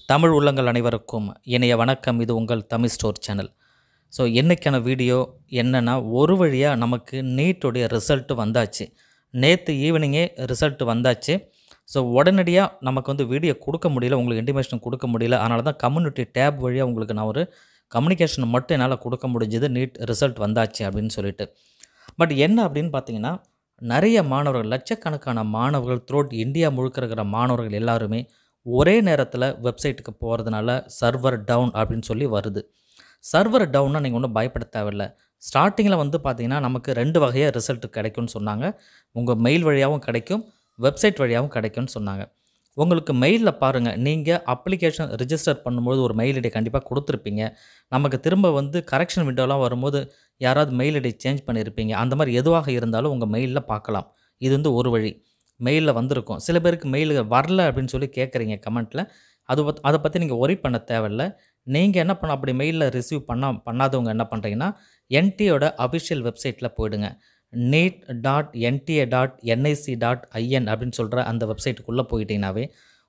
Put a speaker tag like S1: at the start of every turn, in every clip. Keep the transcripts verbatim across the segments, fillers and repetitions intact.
S1: தமிழ் உள்ளங்கள் அனைவருக்கும் இணைய வணக்கம். இது உங்கள் தமிழ் ஸ்டோர் சேனல். ஸோ இன்றைக்கான வீடியோ என்னென்னா, ஒரு வழியாக நமக்கு நீட்டுடைய ரிசல்ட்டு வந்தாச்சு. நேற்று ஈவினிங்கே ரிசல்ட்டு வந்தாச்சு. ஸோ உடனடியாக நமக்கு வந்து வீடியோ கொடுக்க முடியல, உங்களுக்கு இன்டிமேஷன் கொடுக்க முடியல. அதனால தான் கம்யூனிட்டி டேப் வழியாக உங்களுக்கு நான் ஒரு கம்யூனிகேஷன் மட்டும் என்னால் கொடுக்க முடிஞ்சது, நீட் ரிசல்ட் வந்தாச்சு அப்படின்னு சொல்லிட்டு. பட் என்ன அப்படின்னு பார்த்தீங்கன்னா, நிறைய மாணவர்கள், லட்சக்கணக்கான மாணவர்கள் த்ரூஅவுட் இந்தியா முழுக்க இருக்கிற மாணவர்கள் எல்லாருமே ஒரே நேரத்தில் வெப்சைட்டுக்கு போகிறதுனால சர்வர் டவுன் அப்படின்னு சொல்லி வருது. சர்வர் டவுன்னா நீங்கள் ஒன்றும் பயப்பட தேவையில்லை. ஸ்டார்டிங்கில் வந்து பார்த்தீங்கன்னா, நமக்கு ரெண்டு வகையாக ரிசல்ட் கிடைக்கும்னு சொன்னாங்க. உங்கள் மெயில் வழியாகவும் கிடைக்கும், வெப்சைட் வழியாகவும் கிடைக்கும்னு சொன்னாங்க. உங்களுக்கு மெயிலில் பாருங்கள், நீங்கள் அப்ளிகேஷன் ரிஜிஸ்டர் பண்ணும்போது ஒரு மெயில் ஐடி கண்டிப்பாக கொடுத்துருப்பீங்க. நமக்கு திரும்ப வந்து கரெக்ஷன் விண்டோலாம் வரும்போது யாராவது மெயில் ஐடி சேஞ்ச் பண்ணியிருப்பீங்க. அந்த மாதிரி எதுவாக இருந்தாலும் உங்கள் மெயிலில் பார்க்கலாம். இது வந்து ஒரு வழி. மெயிலில் வந்திருக்கும். சில பேருக்கு மெயில் வரல அப்படின்னு சொல்லி கேட்குறீங்க கமெண்ட்டில். அது பத் அதை பற்றி நீங்கள் ஒரி பண்ண தேவையில்ல. நீங்கள் என்ன பண்ண, அப்படி மெயிலில் ரிசீவ் பண்ண பண்ணாதவங்க என்ன பண்ணுறீங்கன்னா, என்டிஏயோட அஃபிஷியல் வெப்சைட்டில் போயிடுங்க. NEET dot NTA dot NIC dot IN அப்படின்னு சொல்கிற அந்த வெப்சைட்டுக்குள்ளே போயிட்டீங்கன்னாவே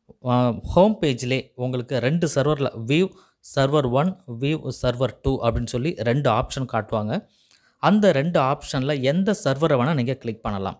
S1: ஹோம் பேஜ்லேயே உங்களுக்கு ரெண்டு சர்வரில் view server one, view server two அப்படின்னு சொல்லி ரெண்டு ஆப்ஷன் காட்டுவாங்க. அந்த ரெண்டு ஆப்ஷனில் எந்த சர்வரை வேணால் நீங்கள் கிளிக் பண்ணலாம்.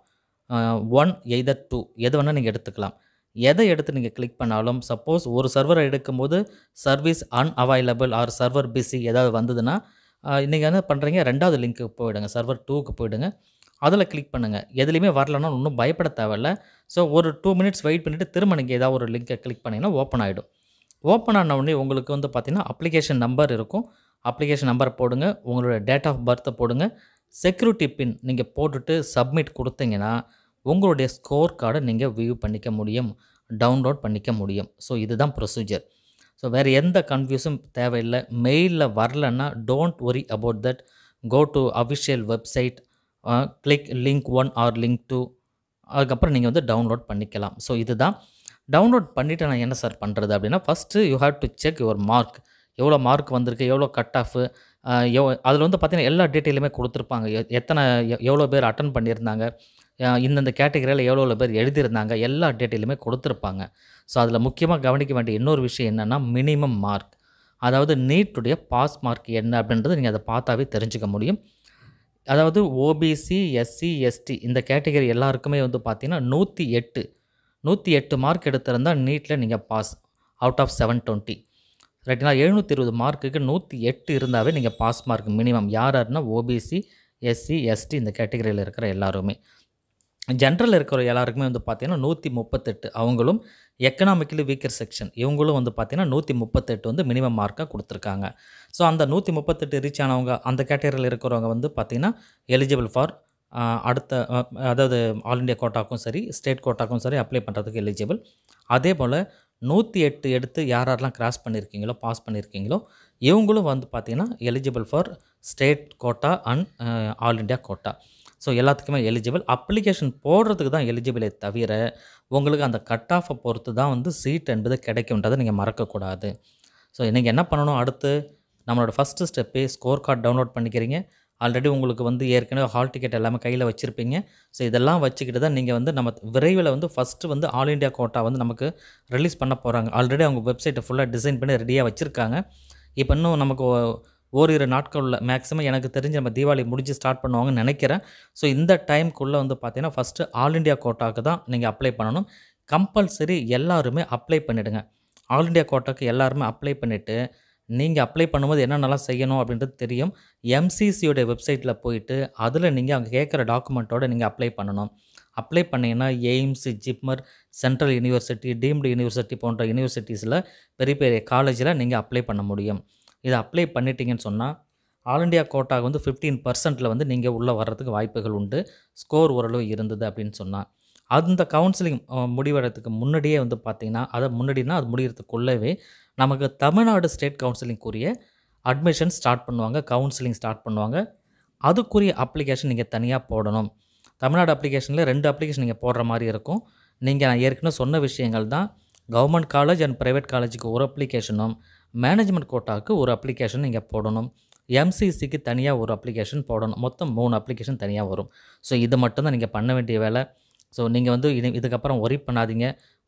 S1: ஒன் எய்தர் டூ எது வேணால் நீங்கள் எடுத்துக்கலாம். எதை எடுத்து நீங்கள் கிளிக் பண்ணாலும், சப்போஸ் ஒரு சர்வரை எடுக்கும்போது service unavailable or server busy ஏதாவது வந்ததுன்னா, நீங்கள் என்ன பண்ணுறீங்க, ரெண்டாவது லிங்க்குக்கு போயிடுங்க, சர்வர் டூக்கு போயிடுங்க. அதில் கிளிக் பண்ணுங்கள். எதுலேயுமே வரலன்னா ஒன்றும் பயப்பட தேவையில்ல. ஸோ ஒரு டூ மினிட்ஸ் வெயிட் பண்ணிவிட்டு திரும்ப நீங்கள் ஏதாவது ஒரு லிங்க்கை கிளிக் பண்ணிங்கன்னா ஓப்பன் ஆகிடும். ஓப்பன் ஆன உடனே உங்களுக்கு வந்து பார்த்திங்கன்னா அப்ளிகேஷன் நம்பர் இருக்கும். அப்ளிகேஷன் நம்பர் போடுங்க, உங்களோட டேட் ஆஃப் பர்த்தை போடுங்க, செக்யூரிட்டி பின் நீங்கள் போட்டுட்டு சப்மிட் கொடுத்தீங்கன்னா உங்களுடைய ஸ்கோர் கார்டை நீங்கள் வியூ பண்ணிக்க முடியும், டவுன்லோட் பண்ணிக்க முடியும். ஸோ இதுதான் ப்ரொசீஜர். ஸோ வேறு எந்த கன்ஃபியூஸும் தேவையில்லை. மெயிலில் வரலன்னா don't worry about that. Go to official website, click link one or link two, அதுக்கப்புறம் நீங்கள் வந்து டவுன்லோட் பண்ணிக்கலாம். ஸோ இதுதான். டவுன்லோட் பண்ணிவிட்டு நான் என்ன சார் பண்ணுறது அப்படின்னா, first you have to check your mark. எவ்வளோ மார்க் வந்திருக்கு, எவ்வளோ கட் ஆஃபு, எவ் அதில் வந்து பார்த்திங்கன்னா எல்லா டீட்டெயிலுமே கொடுத்துருப்பாங்க. எ எத்தனை எவ்வளோ பேர் அட்டன் பண்ணியிருந்தாங்க, இந்தந்த கேட்டகரியில் எவ்வளோ எவ்வளோ பேர் எழுதியிருந்தாங்க, எல்லா டீட்டெயிலுமே கொடுத்துருப்பாங்க. ஸோ அதில் முக்கியமாக கவனிக்க வேண்டிய இன்னொரு விஷயம் என்னென்னா, மினிமம் மார்க், அதாவது நீட்டுடைய பாஸ் மார்க் என்ன அப்படின்றது நீங்கள் அதை பார்த்தாவே தெரிஞ்சுக்க முடியும். அதாவது ஓபிசி, எஸ்சி, எஸ்டி இந்த கேட்டகரி எல்லாருக்குமே வந்து பார்த்திங்கன்னா நூற்றி எட்டு நூற்றி எட்டு மார்க் எடுத்திருந்தால் நீட்டில் நீங்கள் pass out of seven twenty ரைட்டுங்களா. எழுநூற்றி இருபது மார்க்குக்கு நூற்றி எட்டு இருந்தாவே நீங்கள் பாஸ் மார்க் மினிமம். யார் யாருன்னா ஓபிசி, எஸ்சி, எஸ்டி இந்த கேட்டகரியில் இருக்கிற எல்லாருமே. ஜென்ரல் இருக்கிற எல்லாருக்குமே வந்து பார்த்திங்கன்னா நூற்றி முப்பத்தெட்டு, அவங்களும் எக்கனாமிக்கலி வீக்கர் செக்ஷன் இவங்களும் வந்து பார்த்திங்கன்னா நூற்றி முப்பத்தெட்டு வந்து மினிமம் மார்க்காக கொடுத்துருக்காங்க. ஸோ அந்த நூற்றி முப்பத்தெட்டு ரீச் ஆனவங்க, அந்த கேட்டகரியில் இருக்கிறவங்க வந்து பார்த்திங்கன்னா எலிஜிபிள் ஃபார் அடுத்த அதாவது ஆல் இண்டியா கோட்டாக்கும் சரி, ஸ்டேட் கோட்டாக்கும் சரி அப்ளை பண்ணுறதுக்கு எலிஜிபிள். அதே போல் நூற்றி எட்டு எடுத்து யார் யாரெல்லாம் கிராஸ் பண்ணியிருக்கீங்களோ, பாஸ் பண்ணியிருக்கீங்களோ இவங்களும் வந்து பார்த்திங்கன்னா eligible for state quota and all India quota. So எல்லாத்துக்குமே எலிஜிபிள். அப்ளிகேஷன் போடுறதுக்கு தான் எலிஜிபிளே தவிர உங்களுக்கு அந்த கட் ஆஃபை பொறுத்து தான் வந்து சீட் என்பது கிடைக்கும்ன்றதை நீங்கள் மறக்கக்கூடாது. ஸோ நீங்கள் என்ன பண்ணணும், அடுத்து நம்மளோட ஃபஸ்ட்டு ஸ்டெப்பே ஸ்கோர் கார்டு டவுன்லோட் பண்ணிக்கிறீங்க. ஆல்ரெடி உங்களுக்கு வந்து ஏற்கனவே ஹால் டிக்கெட் எல்லாமே கையில் வச்சுருப்பீங்க. ஸோ இதெல்லாம் வச்சுக்கிட்டு தான் நீங்கள் வந்து நம்ம விரைவில் வந்து ஃபஸ்ட்டு வந்து ஆல் இண்டியா கோட்டா வந்து நமக்கு ரிலீஸ் பண்ண போகிறாங்க. ஆல்ரெடி அவங்க வெப்சைட்டை ஃபுல்லாக டிசைன் பண்ணி ரெடியாக வச்சுருக்காங்க. இப்போ இன்னும் நமக்கு ஓரிரு நாட்களில், மேக்ஸிமம் எனக்கு தெரிஞ்சு நம்ம தீபாவளி முடிஞ்சு ஸ்டார்ட் பண்ணுவாங்கன்னு நினைக்கிறேன். ஸோ இந்த டைமுக்குள்ளே வந்து பார்த்திங்கன்னா ஃபஸ்ட்டு ஆல் இண்டியா கோட்டாவுக்கு தான் நீங்கள் அப்ளை பண்ணணும். கம்பல்சரி எல்லாருமே அப்ளை பண்ணிவிடுங்க. ஆல் இண்டியா கோட்டாவுக்கு எல்லாருமே அப்ளை பண்ணிவிட்டு, நீங்கள் அப்ளை பண்ணும்போது என்னென்னலாம் செய்யணும் அப்படின்றது தெரியும். எம்சிசியோடைய வெப்சைட்டில் போயிட்டு அதில் நீங்கள் அங்கே கேட்குற டாக்குமெண்ட்டோடு நீங்கள் அப்ளை பண்ணணும். அப்ளை பண்ணிங்கன்னா AIIMS, JIPMER, central university, deemed university போன்ற யூனிவர்சிட்டிஸில் பெரிய பெரிய காலேஜில் நீங்கள் அப்ளை பண்ண முடியும். இதை அப்ளை பண்ணிட்டீங்கன்னு சொன்னால் ஆல் இண்டியா கோட்டாக வந்து ஃபிஃப்டீன் பர்சன்ட்டில் வந்து நீங்கள் உள்ளே வர்றதுக்கு வாய்ப்புகள் உண்டு, ஸ்கோர் ஓரளவு இருந்தது அப்படின்னு சொன்னால். அந்த கவுன்சிலிங் முடிவடைறதுக்கு முன்னாடியே வந்து பார்த்திங்கன்னா, அதை முன்னாடினா அது முடிகிறதுக்குள்ளவே நமக்கு தமிழ்நாடு ஸ்டேட் கவுன்சிலிங்குரிய அட்மிஷன் ஸ்டார்ட் பண்ணுவாங்க, கவுன்சிலிங் ஸ்டார்ட் பண்ணுவாங்க. அதுக்குரிய அப்ளிகேஷன் நீங்கள் தனியாக போடணும். தமிழ்நாடு அப்ளிகேஷனில் ரெண்டு அப்ளிகேஷன் நீங்கள் போடுற மாதிரி இருக்கும். நீங்கள் நான் ஏற்கனவே சொன்ன விஷயங்கள் தான். கவர்மெண்ட் காலேஜ் அண்ட் ப்ரைவேட் காலேஜுக்கு ஒரு அப்ளிகேஷனும், மேனேஜ்மெண்ட் கோட்டாவுக்கு ஒரு அப்ளிகேஷன் நீங்கள் போடணும். எம்சிசிக்கு தனியாக ஒரு அப்ளிகேஷன் போடணும். மொத்தம் மூணு அப்ளிகேஷன் தனியாக வரும். ஸோ இது மட்டும்தான் நீங்கள் பண்ண வேண்டிய வேலை. ஸோ நீங்கள் வந்து இது இதுக்கப்புறம் ஒரி பண்ணாதீங்க.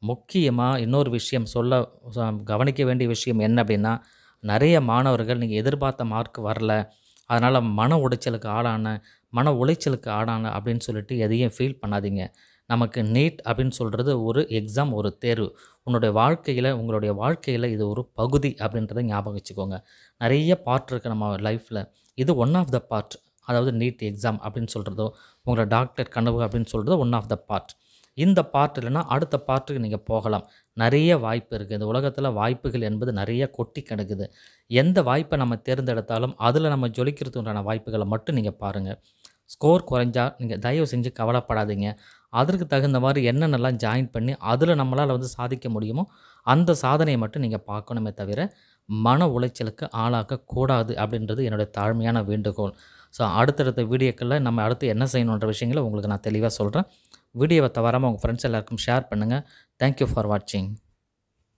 S1: முக்கியமா இன்னொரு விஷயம் சொல்ல ச கவனிக்க வேண்டிய விஷயம் என்ன அப்படின்னா, நெறைய மாணவர்கள் நீங்க எதிர்பார்த்த மார்க் வரல, அதனால மன உடைச்சலுக்கு ஆளானேன், மன உளைச்சலுக்கு ஆளானேன் அப்படின்னு சொல்லிட்டு எதையும் ஃபீல் பண்ணாதீங்க. நமக்கு நீட் அப்படின்னு சொல்றது ஒரு எக்ஸாம், ஒரு தேர்வு. உன்னுடைய வாழ்க்கையில உங்களுடைய வாழ்க்கையில இது ஒரு பகுதி அப்படின்றத ஞாபகம் வச்சுக்கோங்க. நெறைய பார்ட் இருக்கு நம்ம லைஃப்ல. இது ஒன் ஆஃப் த பார்ட். அதாவது நீட் எக்ஸாம் அப்படின்னு சொல்றதோ, உங்களோட டாக்டர் கனவு அப்படின்னு சொல்றதோ ஒன் ஆஃப் த பார்ட். இந்த பார்ட் இல்லன்னா, அடுத்த பார்ட்டுக்கு நீங்க போகலாம். நெறைய வாய்ப்பு இருக்கு. இந்த உலகத்தில வாய்ப்புகள் என்பது நெறைய கொட்டி கிடக்குது. எந்த வாய்ப்ப நம்ம தேர்ந்தெடுத்தாலும், அதில நம்ம ஜொலிக்கிறதுக்கு உண்டான வாய்ப்புகள மட்டும் நீங்க பாருங்க. ஸ்கோர் குறைஞ்சா நீங்க தயவு செஞ்சு கவலைப்படாதீங்க. அதற்கு தகுந்த மாரி என்னென்னலாம் ஜாயின் பண்ணி, அதில நம்மளால வந்து சாதிக்க முடியுமோ, அந்த சாதனைய மட்டும் நீங்க பார்க்கணுமே தவிர, மன உளைச்சலுக்கு ஆளாகக்கூடாது அப்படின்றது என்னுடைய தாழ்மையான வேண்டுகோள். ஸோ அடுத்தடுத்த வீடியோக்கள்ல நம்ம அடுத்து என்ன செய்யணுன்ற விஷயங்கள உங்களுக்கு நான் தெளிவா சொல்றேன். வீடியோவ தவறாம உங்க ஃப்ரெண்ட்ஸ் எல்லாருக்கும் ஷேர் பண்ணுங்க. தேங்க் யூ ஃபார் வாட்சிங்.